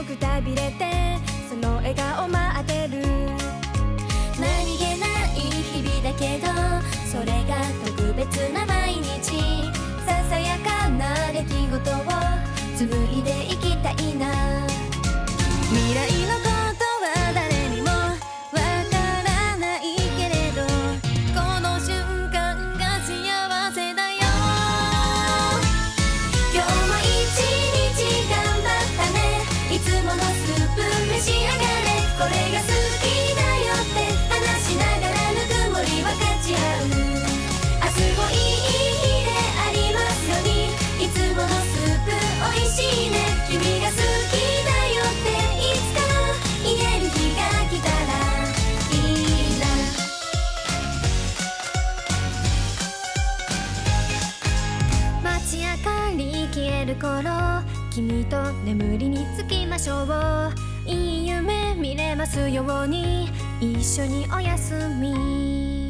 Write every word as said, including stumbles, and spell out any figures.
くたびれてその笑顔待ってる。 何気ない日々だけどそれが特別な毎日。ささやかな出来事を紡いでいきたいな。 未来のことは誰にもわからないけれどこの瞬間が幸せだよ。 今日も一日頑張ったね。いつものスープ召し上がれ。これが好きだよって話しながらぬくもり分かち合う。明日もいい日でありますように。いつものスープおいしいね。君が好きだよっていつか言える日が来たらいいな。 街明かり消える頃君と眠りにつきましょう。いい夢見れますように一緒におやすみ。